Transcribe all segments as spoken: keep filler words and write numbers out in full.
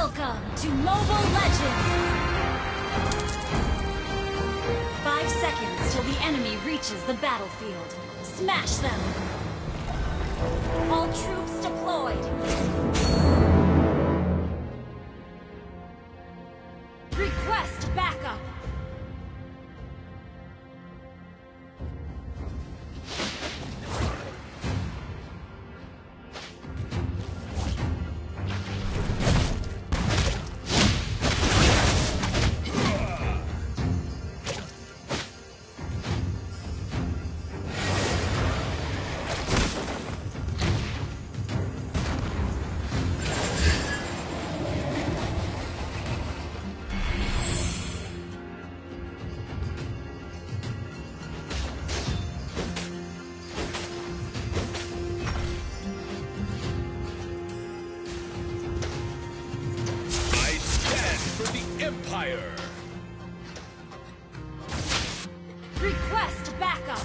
Welcome to Mobile Legends! Five seconds till the enemy reaches the battlefield. Smash them! All troops deployed! Request backup! Empire. Request backup.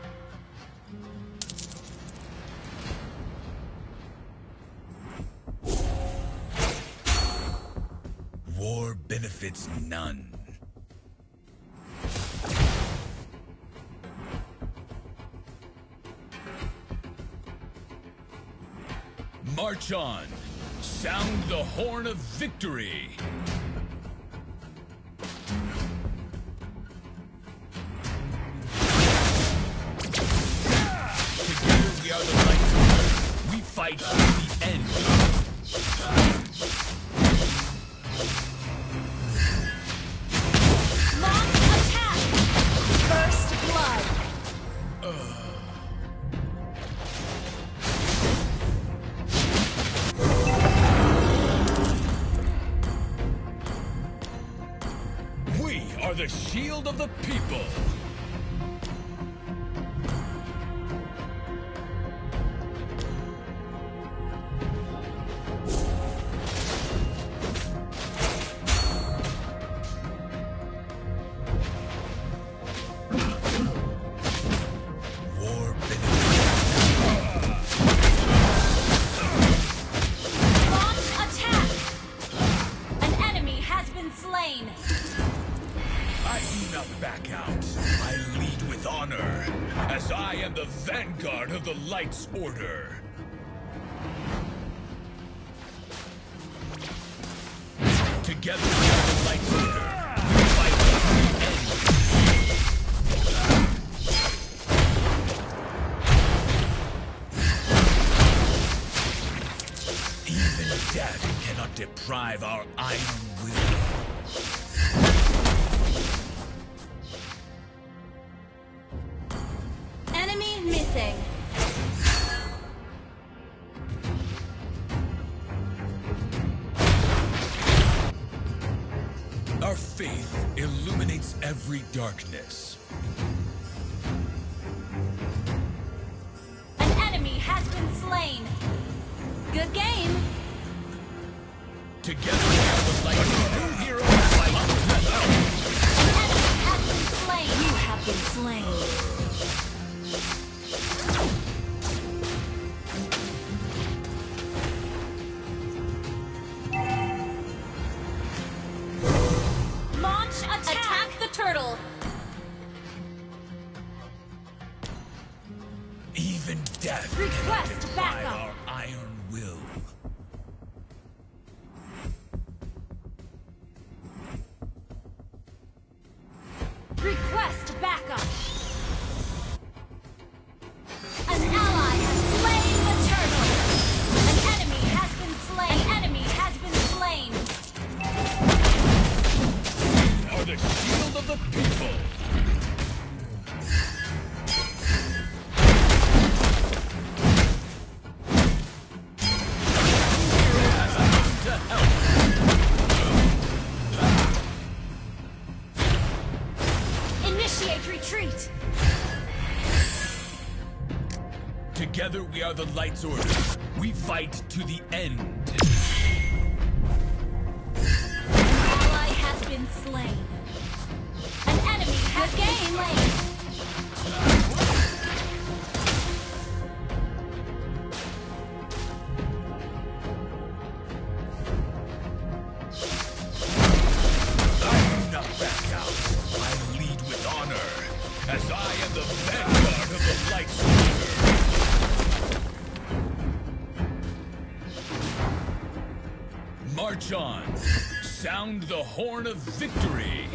War benefits none. March on. Sound the horn of victory. Fight to the end. Launch attack! First blood. Uh. We are the shield of the people. I do not back out. I lead with honor, as I am the vanguard of the Light's Order. Together we are the Light's Order. We fight to the end. Even death cannot deprive our iron will. Enemy missing. Our faith illuminates every darkness. An enemy has been slain. Good game. Together we are the light. New hero fight. An enemy has been slain. You have been slain. Attack the turtle! Even death Request cannot backup. our iron will. Request backup! An ally has slain the turtle! An enemy has been slain! An enemy has been slain! Are the shield of the people. To help. Initiate retreat! Together we are the Light's Order. We fight to the end. Ally has been slain. An enemy has been slain. March on. Sound the horn of victory.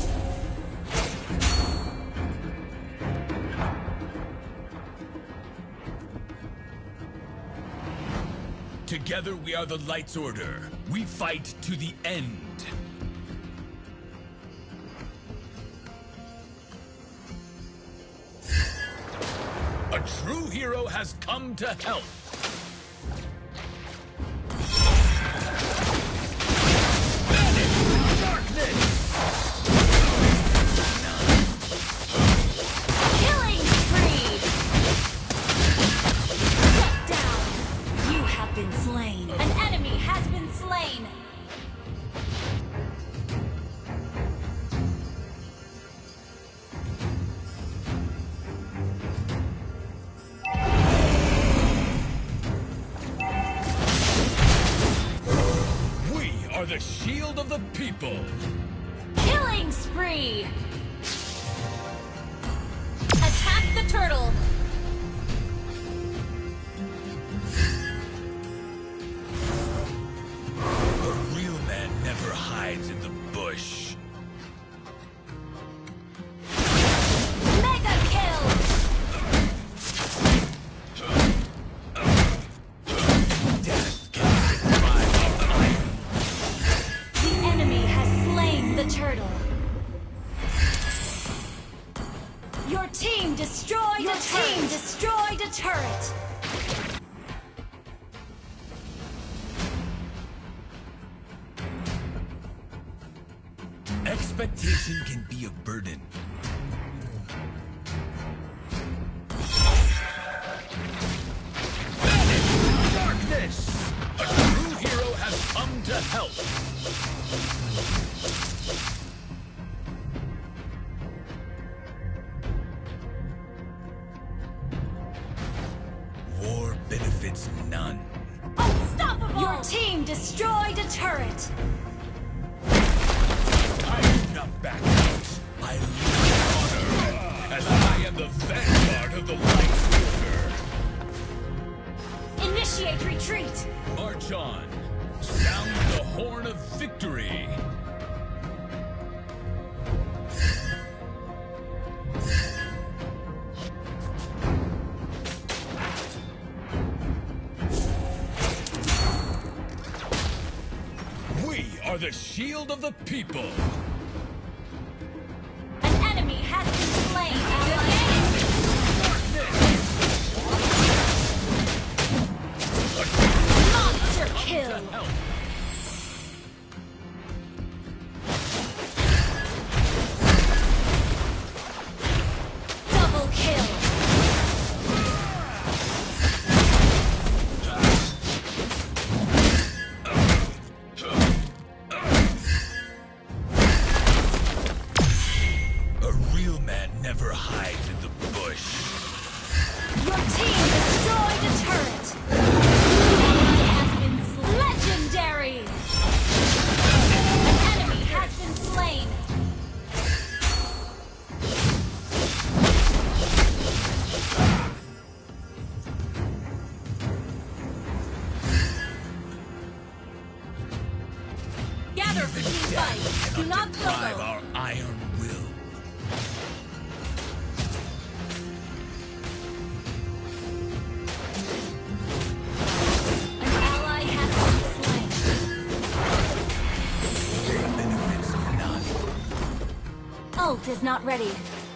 Together we are the Light's Order. We fight to the end. A true hero has come to help. Vanish! Darkness! Killing spree! Shut down! You have been slain. An enemy has been slain. Are the shield of the people. Killing spree! Attack the turtle! A real man never hides in the bush. Mega kill! Death can revive our iron. The enemy has slain the turtle. Your team destroyed Your a turret. team destroyed a turret. Expectation can be a burden. Vanish! Darkness! A true hero has come to help. War benefits none. Unstoppable! Your team destroyed a turret. I do not back out. I lead with honor, as I am the vanguard of the Light's Order. Initiate retreat. March on. Sound the horn of victory. We are the shield of the people. An enemy has been slain. Monster kill. Double kill. A real man never hides in the bush. Your team destroyed a turret. An enemy has been slain. Legendary. An enemy has been slain. Gather for team fight. Do not deprive solo. our iron will. An ally has been slain. War benefits none. Ult is not ready.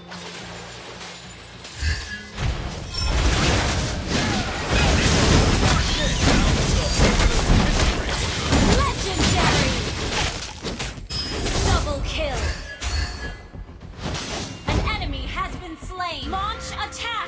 Legendary! Double kill. An enemy has been slain. Launch attack.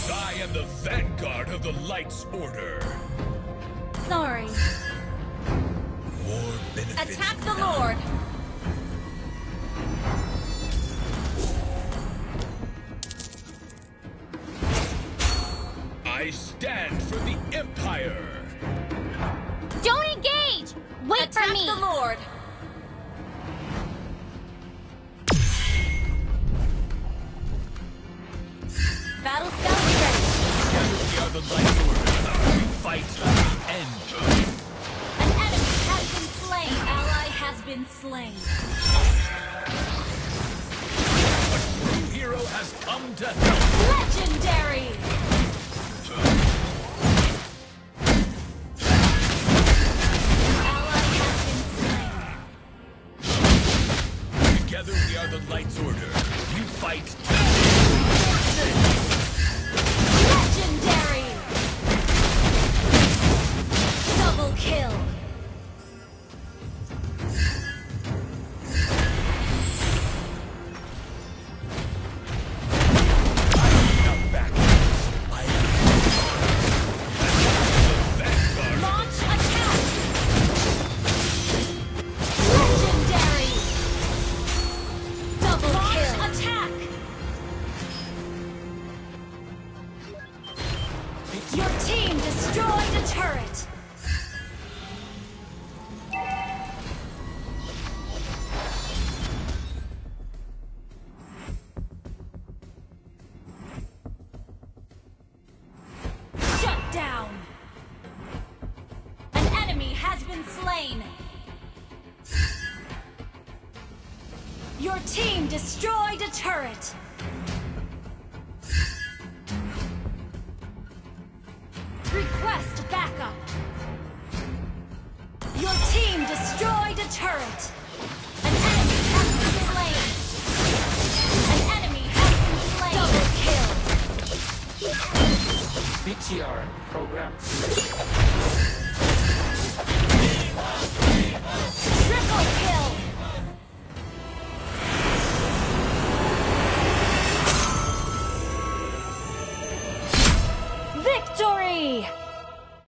As I am the vanguard of the Light's Order. Sorry. War benefits Attack the none. Lord! I stand for the Empire! Don't engage! Wait Attack for me! the Lord! Battle scout ready. Together we are the Light's Order. We fight to the end. An enemy has been slain. Ally has been slain. A true hero has come to help. Legendary! Ally has been slain. Together we are the Light's Order. We fight to Legendary! Double kill! not back. I am the vanguard. Launch attack! Legendary! Double kill! Attack! Your team destroyed a turret! Shut down! An enemy has been slain! Your team destroyed a turret! Request backup! Your team destroyed a turret! An enemy has been slain! An enemy has been slain! Double kill! B T R program. Triple